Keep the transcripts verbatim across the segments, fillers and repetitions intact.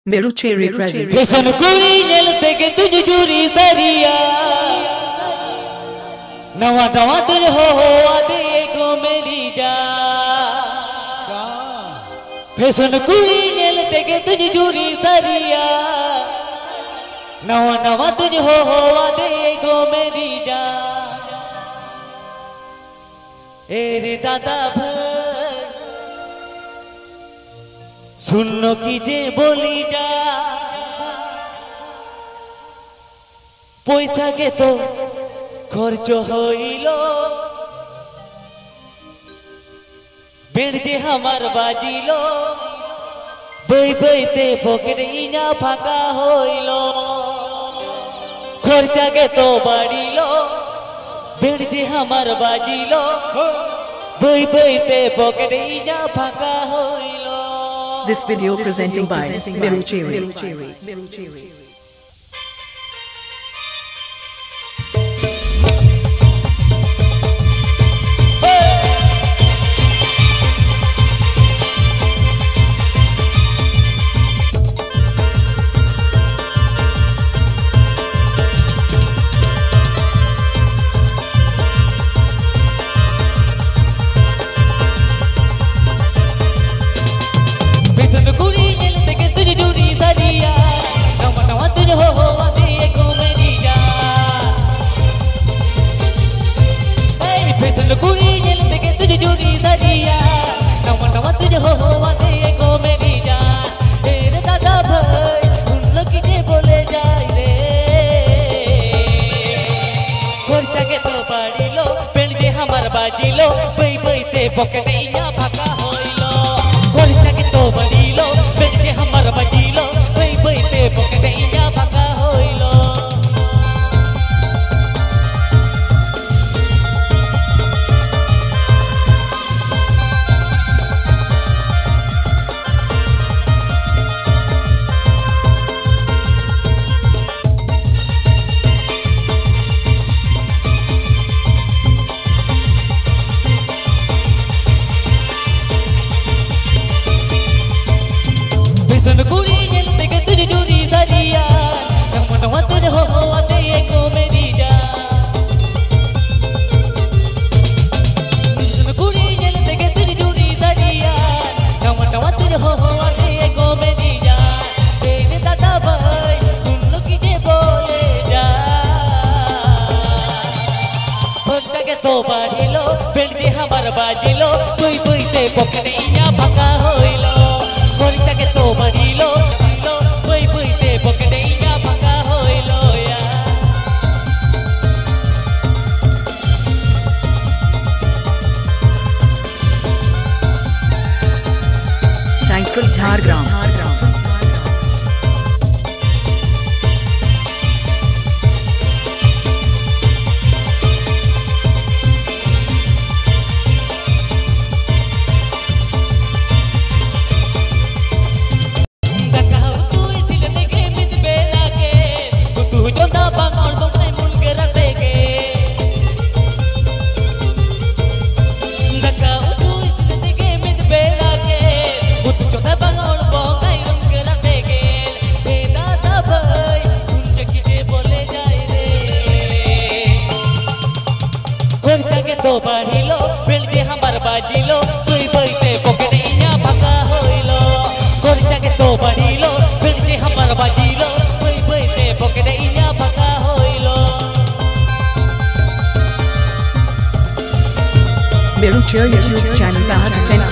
Meru Cherry present. Listen, kuri yel tege tuj juri sariya. Nawa nawa tuj ho ho ade go meri ja. Listen, kuri yel tege tuj juri sariya. Nawa nawa tuj ho ho ade go meri ja. Ere dada bhai, सुनो कीजे बोली जा पैसा के तो खर्च होइलो बेड़ जे हमार बाजिलो बई बई ते पॉकेट इना फाका होइलो खर्चा के तो बाड़ीलो बेड़ जे हमार बाजिलो बई बई ते पॉकेट इना फाका होइलो. This video presenting by Meru Cherry. Pocket इया फाका होइलो खर्चा के तो बड़ीलो बेचे हमर बजीलो बई बई ते पॉकेट इया फाका होइलो. तो बाजिलो बेलजे हमार बाजिलो कोई कोई ते पॉकेट इया फाका होइलो खर्चा के तो बाजिलो कोई कोई ते पॉकेट इया फाका होइलो या. Cycle Jhargram. तो बाढ़िलो बेलजे हमार बाजिलो कोई कोई ते पॉकेट इया फाका होइलो खर्चा के तो बाढ़िलो बेलजे हमार बाजिलो कोई कोई ते पॉकेट इया फाका होइलो. Meru Cherry YouTube channel Bahar Send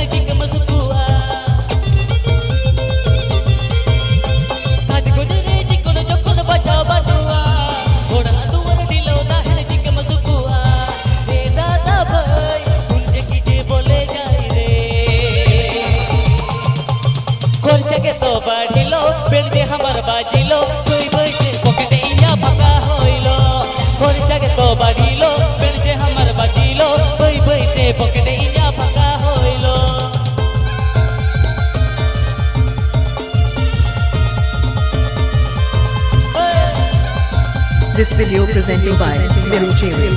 Go video presented by Miru Cherry.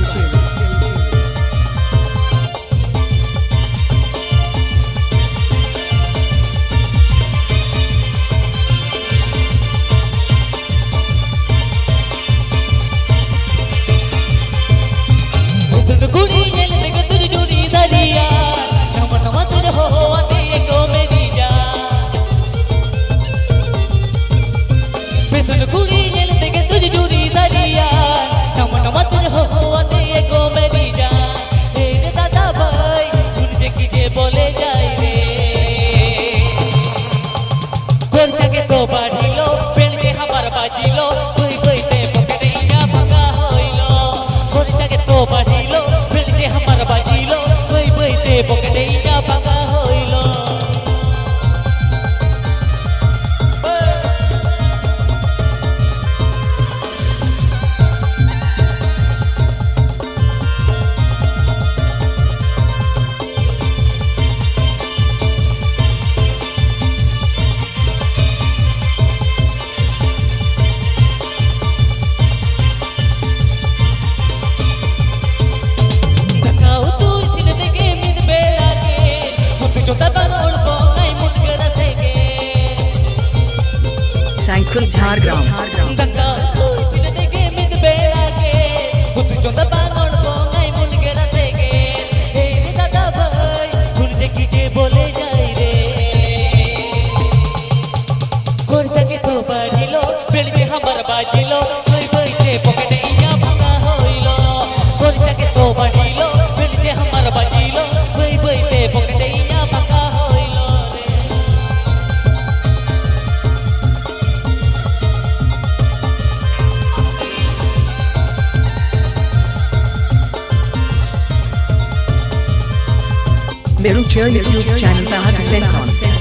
Sankral Jhargram. Miru Cherry YouTube channel पर हाथ सेंड कौन